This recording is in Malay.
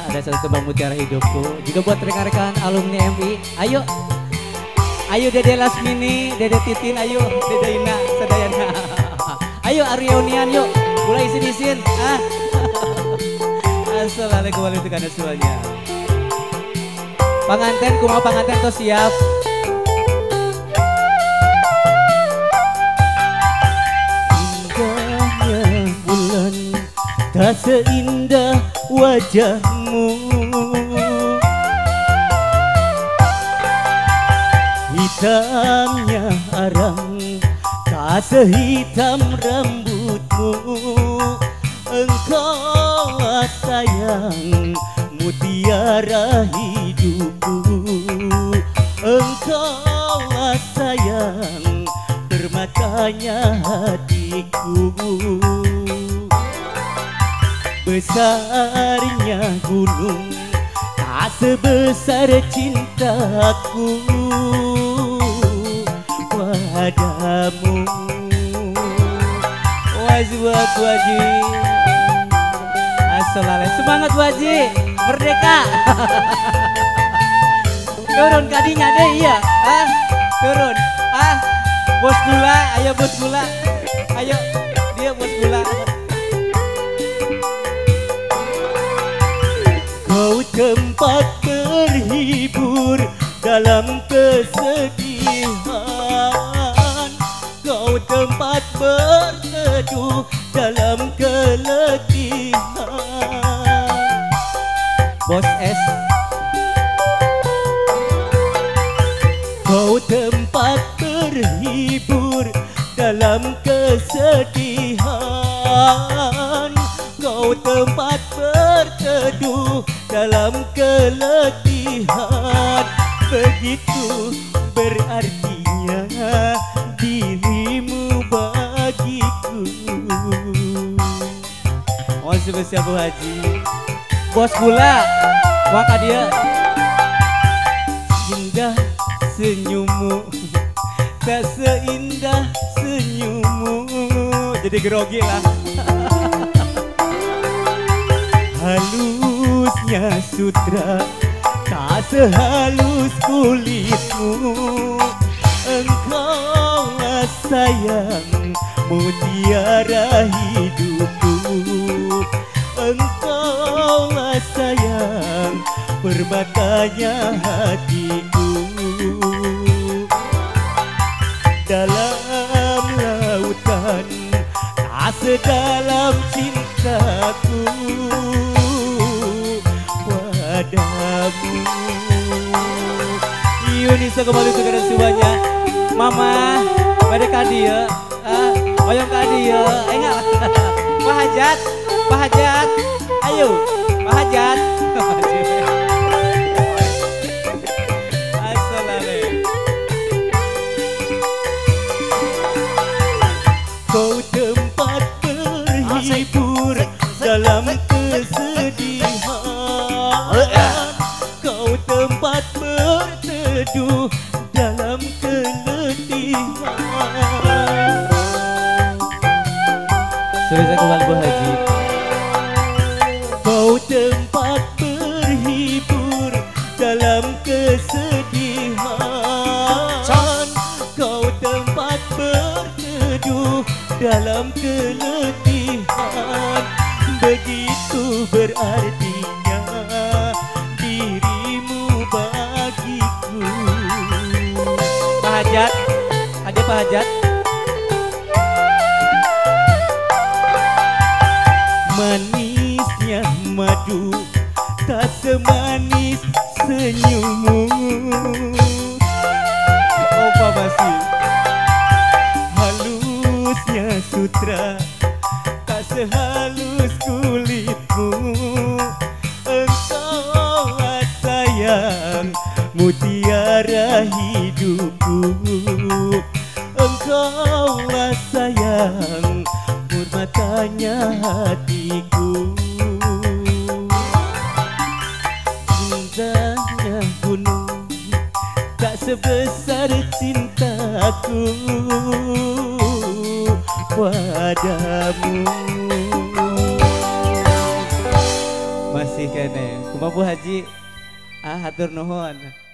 ada satu tembang Mutiara Hidupku. Juga buat rekan-rekan alumni MI. Ayo, ayo Dede Lasmini, Dede Titin, ayo Dede Ina, Sadayana. Ayo Arionian yuk, mulai isin-isin. Assalamualaikum warahmatullahi wabarakatuh. Panganten, kumaha panganten tuh siap. Indahnya bulan, tak seindah wajahmu. Hitamnya arang, tak sehitam rambutmu. Engkau sayang, mutiara hidupku. Engkau sayang, permatanya hatiku. Besarnya gunung, tak sebesar cintaku padamu. Buat Bu Haji. Assalamualaikum. Semangat Bu Haji. Merdeka. Turun kadinya deh iya. Turun. Bos gula, ayo bos gula. Ayo dia bos gula. Kau tempat berhibur dalam kesedihan. Kau tempat berteduh dalam keletihan. Bos S. Kau tempat berhibur dalam kesedihan. Kau tempat berteduh dalam keletihan. Begitu berartinya dirimu bagiku. Oh spesial Bu Haji. Bos gula, maka dia indah senyummu, tak seindah senyummu. jadi grogi lah. Halusnya sutra, tak sehalus kulitmu. Engkau sayang, mutiara hidupku. Engkau sayang, permatanya hatiku. Dalam lautan, tak sedalam cintaku padamu. Yunisa kembali ke semuanya. Mama, pada kadia, oyong kadia, enggak. Pak Hajat, Pak Hajat, ayo, Pak Hajat. Assalamualaikum. Kau tempat berhibur dalam kesedihan. Kau tempat berteduh dalam keletihan. Sudah kembali Bu Haji. Kau tempat berhibur dalam kesedihan. Kau tempat berteduh dalam keletihan. Begitu berartinya dirimu bagiku. Pak Hajat, ada Pak Hajat. Manisnya madu, tak semanis senyummu. Opa masih. Halusnya sutra, tak sehalus kulitmu. Engkau sayang, mutiara hidupku. Engkau sayang, permatanya hatiku. Indahnya gunung, tak sebesar cintaku padamu. Masih kasih kene. Kumaha Bu Haji? Ah, hatur nuhun.